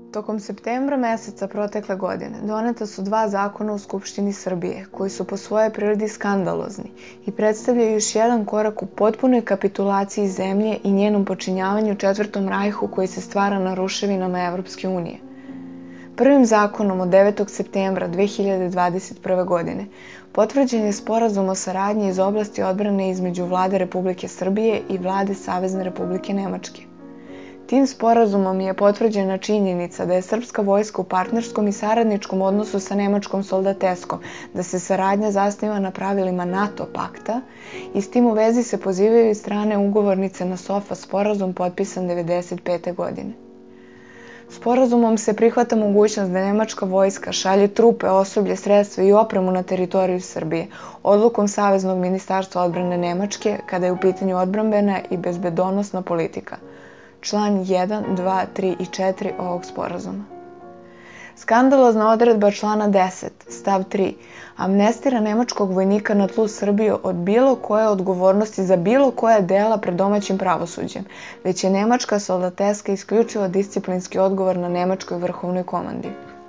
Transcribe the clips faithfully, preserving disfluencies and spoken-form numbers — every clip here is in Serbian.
Tokom septembra meseca protekle godine doneta su dva zakona u Skupštini Srbije koji su po svojoj prirodi skandalozni i predstavljaju još jedan korak u potpunoj kapitulaciji zemlje i njenom počinjavanju Četvrtom rajhu koji se stvara na ruševinama Evropske unije. Prvim zakonom od devetog septembra dve hiljade dvadeset prve. godine potvrđen je Sporazum o saradnji iz oblasti odbrane između Vlade Republike Srbije i Vlade Savezne Republike Nemačke. Tim sporazumom je potvrđena činjenica da je srpska vojska u partnerskom i saradničkom odnosu sa nemačkom soldateskom, da se saradnja zasniva na pravilima NATO pakta i s tim u vezi se pozivaju i strane ugovornice na SOFA sporazum potpisan devedeset pete. godine. Sporazumom se prihvata mogućnost da nemačka vojska šalje trupe, osoblje, sredstva i opremu na teritoriju Srbije odlukom Saveznog ministarstva odbrane Nemačke kada je u pitanju odbrambena i bezbedonosna politika. Član jedan, dva, tri i četiri ovog sporazuma. Skandalozna odredba člana deset, stav tri, amnestira nemačkog vojnika na tlu Srbije od bilo koje odgovornosti za bilo koje dela pred domaćim pravosuđem, već je nemačka soldateska isključivo disciplinski odgovor na nemačkoj vrhovnoj komandi.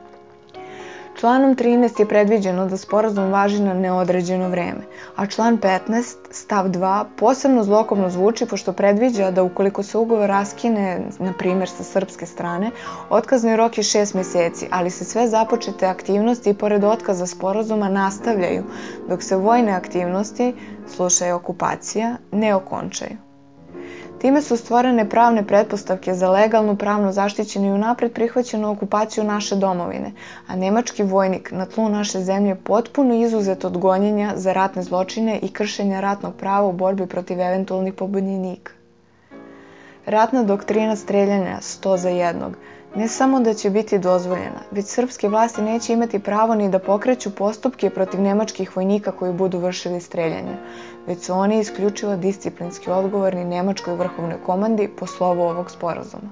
Članom trinaest je predviđeno da sporazum važi na neodređeno vreme, a član petnaest, stav dva, posebno zlokobno zvuči pošto predviđa da ukoliko se ugovor raskine, na primjer sa srpske strane, otkazni rok je šest meseci, ali se sve započete aktivnosti i pored otkaza sporazuma nastavljaju, dok se vojne aktivnosti, slušaj okupacija, ne okončaju. Time su stvorene pravne pretpostavke za legalnu, pravno zaštićenu i unapred prihvaćenu okupaciju naše domovine, a nemački vojnik na tlu naše zemlje potpuno izuzet od gonjenja za ratne zločine i kršenja ratnog prava u borbi protiv eventualnih pobunjenika. Ratna doktrina streljanja sto za jednog ne samo da će biti dozvoljena, već srpske vlasti neće imati pravo ni da pokreću postupke protiv nemačkih vojnika koji budu vršili streljanje, već su oni isključivo disciplinski odgovorni nemačkoj vrhovnoj komandi po slovu ovog sporazuma.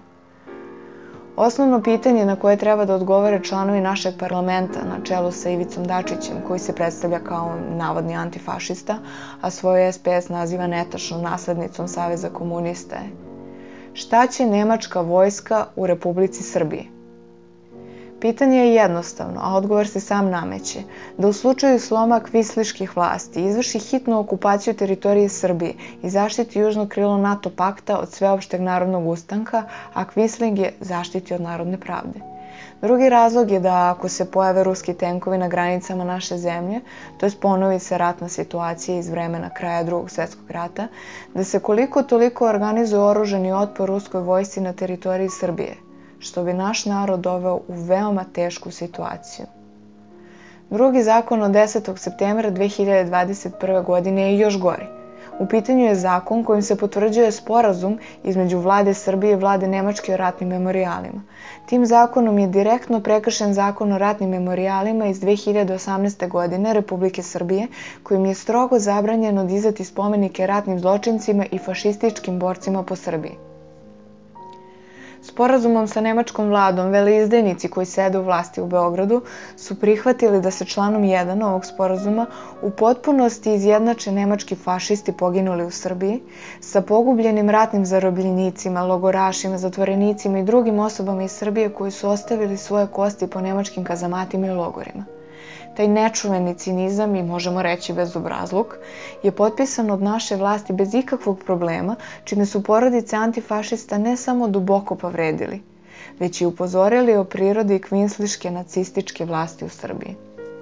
Osnovno pitanje na koje treba da odgovore članovi našeg parlamenta na čelu sa Ivicom Dačićem, koji se predstavlja kao navodni antifašista, a svoju es pe es naziva netačnom naslednicom Saveza komunista je: šta će nemačka vojska u Republici Srbiji? Pitanje je jednostavno, a odgovor se sam nameće, da u slučaju sloma kvisliških vlasti izvrši hitnu okupaciju teritorije Srbije i zaštiti južno krilo NATO pakta od sveopšteg narodnog ustanka, a Kvisling je zaštiti od narodne pravde. Drugi razlog je da ako se pojave ruski tenkovi na granicama naše zemlje, to jest ponovi se ratna situacija iz vremena kraja Drugog svjetskog rata, da se koliko toliko organizuje oružani otpor ruskoj vojsci na teritoriji Srbije, što bi naš narod doveo u veoma tešku situaciju. Drugi zakon od desetog septembra dve hiljade dvadeset prve. godine je još gori. U pitanju je zakon kojim se potvrđuje sporazum između Vlade Srbije i Vlade Nemačke o ratnim memorijalima. Tim zakonom je direktno prekršen zakon o ratnim memorijalima iz dve hiljade osamnaeste. godine Republike Srbije, kojim je strogo zabranjeno dizati spomenike ratnim zločincima i fašističkim borcima po Srbiji. Sporazumom sa nemačkom vladom veleizdajnici koji sede u vlasti u Beogradu su prihvatili da se članom jedan ovog sporazuma u potpunosti izjednače nemački fašisti poginuli u Srbiji sa pogubljenim ratnim zarobljenicima, logorašima, zatvorenicima i drugim osobama iz Srbije koji su ostavili svoje kosti po nemačkim kazamatima i logorima. Taj nečuveni cinizam, i možemo reći bezobrazluk, je potpisan od naše vlasti bez ikakvog problema, čime su porodice antifašista ne samo duboko povredili, već i upozorili o prirodi kvinsliške nacističke vlasti u Srbiji.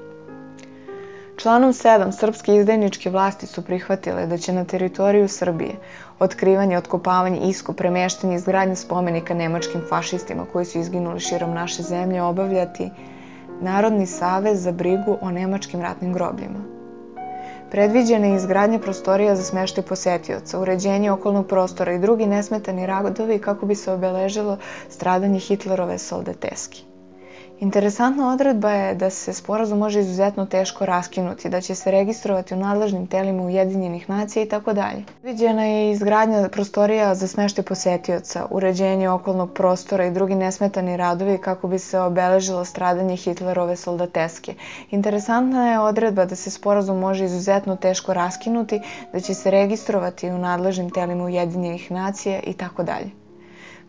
Članom sedam srpske izdajničke vlasti su prihvatile da će na teritoriju Srbije otkrivanje, otkopavanje, iskop, premeštanje i izgradnje spomenika nemačkim fašistima koji su izginuli širom naše zemlje obavljati Narodni savez za brigu o nemačkim ratnim grobljima. Predviđena je izgradnja prostorija za smeštaj posetioca, uređenje okolnog prostora i drugi nesmetani radovi kako bi se obeležilo stradanje Hitlerove soldateski. Interesantna odredba je da se sporazum može izuzetno teško raskinuti, da će se registrovati u nadležnim telima Ujedinjenih nacija itd. Predviđena je izgradnja prostorija za smeštaj posetioca, uređenje okolnog prostora i drugi nesmetani radovi kako bi se obeležilo stradanje Hitlerove soldateske. Interesantna je odredba da se sporazum može izuzetno teško raskinuti, da će se registrovati u nadležnim telima Ujedinjenih nacija itd.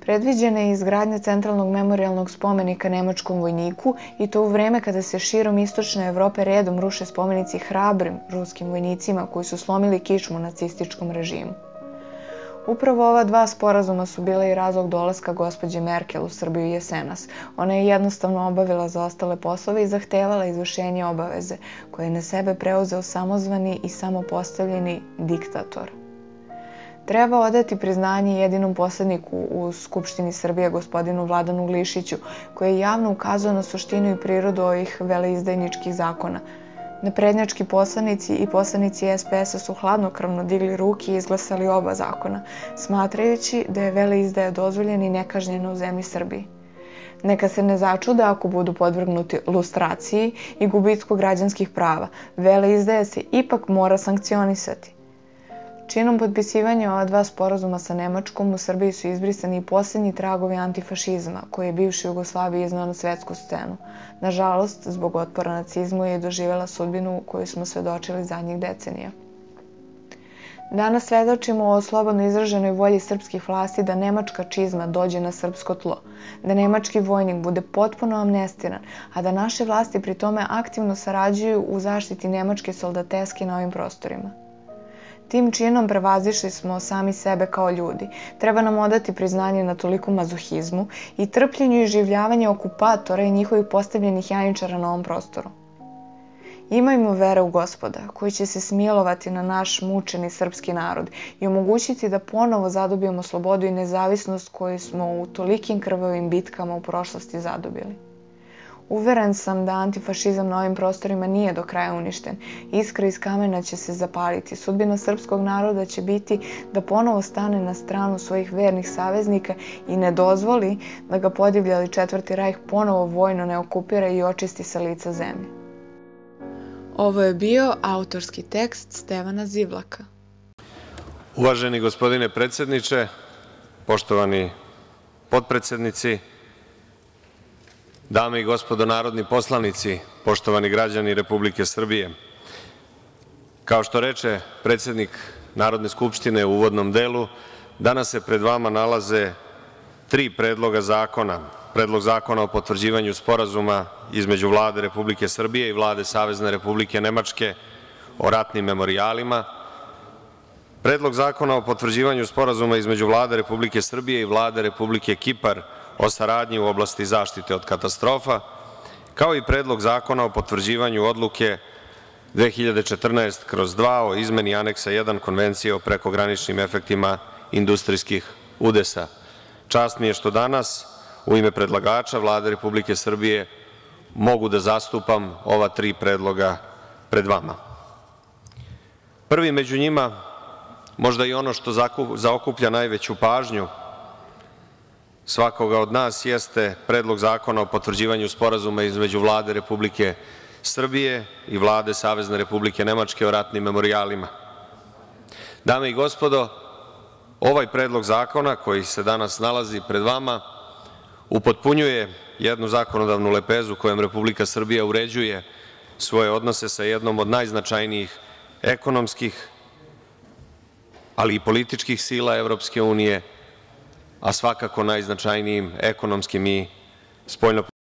Predviđena je izgradnja centralnog memorijalnog spomenika nemačkom vojniku i to u vreme kada se širom istočne Evrope redom ruše spomenici hrabrim ruskim vojnicima koji su slomili kičmu nacističkom režimu. Upravo ova dva sporazuma su bila i razlog dolaska gospođe Merkel u Srbiju jesenas. Ona je jednostavno obavila zaostale poslove i zahtevala izvršenje obaveze koje je na sebe preuzeo samozvani i samopostavljeni diktator. Treba odati priznanje jedinom posredniku u Skupštini Srbije, gospodinu Vladanu Glišiću, koji je javno ukazao na suštinu i prirodu ovih veleizdajničkih zakona. Naprednjački poslanici i poslanici S P S-a su hladnokrvno digli ruke i izglasali oba zakona, smatrajući da je veleizdaja dozvoljena i nekažnjena u zemlji Srbiji. Neka se ne začude ako budu podvrgnuti lustraciji i gubitku građanskih prava. Veleizdaja se ipak mora sankcionisati. Činom potpisivanja ova dva sporazuma sa Nemačkom u Srbiji su izbrisani i posljednji tragovi antifašizma koji je bivši Jugoslaviji izneo na svetsku scenu. Nažalost, zbog otpora nacizmu je doživjela sudbinu koju smo svedočili zadnjih decenija. Danas svedočimo o slobodno izraženoj volji srpskih vlasti da nemačka čizma dođe na srpsko tlo, da nemački vojnik bude potpuno amnestiran, a da naše vlasti pri tome aktivno sarađuju u zaštiti nemačke soldateske na ovim prostorima. Tim činom prevazišli smo sami sebe kao ljudi. Treba nam odati priznanje na toliku mazohizmu i trpljenju i življavanju okupatora i njihovih postavljenih janičara na ovom prostoru. Imajmo vere u Gospoda, koji će se smilovati na naš mučeni srpski narod i omogućiti da ponovo zadobijemo slobodu i nezavisnost koju smo u tolikim krvavim bitkama u prošlosti zadobili. Uveren sam da antifašizam na ovim prostorima nije do kraja uništen. Iskra iz kamena će se zapaliti. Sudbina srpskog naroda će biti da ponovo stane na stranu svojih vernih saveznika i ne dozvoli da ga podivljali Četvrti rajh ponovo vojno ne okupira i očisti sa lica zemlje. Ovo je bio autorski tekst Stevana Zivlaka. Uvaženi gospodine predsjedniče, poštovani potpredsednici, dame i gospodo narodni poslanici, poštovani građani Republike Srbije, kao što reče predsednik Narodne skupštine u uvodnom delu, danas se pred vama nalaze tri predloga zakona. Predlog zakona o potvrđivanju Sporazuma između Vlade Republike Srbije i Vlade Savezne Republike Nemačke o ratnim memorijalima, Predlog zakona o potvrđivanju Sporazuma između Vlade Republike Srbije i Vlade Republike Kipar o saradnji u oblasti zaštite od katastrofa, kao i Predlog zakona o potvrđivanju Odluke dve hiljade četrnaest kroz dva o izmeni Aneksa jedan Konvencije o prekograničnim efektima industrijskih udesa. Čast mi je što danas u ime predlagača Vlade Republike Srbije mogu da zastupam ova tri predloga pred vama. Prvi među njima, možda i ono što zaokuplja najveću pažnju svakoga od nas, jeste Predlog zakona o potvrđivanju Sporazuma između Vlade Republike Srbije i Vlade Savezne Republike Nemačke o ratnim memorijalima. Dame i gospodo, ovaj predlog zakona koji se danas nalazi pred vama upotpunjuje jednu zakonodavnu lepezu kojom Republika Srbija uređuje svoje odnose sa jednom od najznačajnijih ekonomskih, ali i političkih sila Evropske unije, a svakako najznačajnijim ekonomskim i spoljnopolitičkim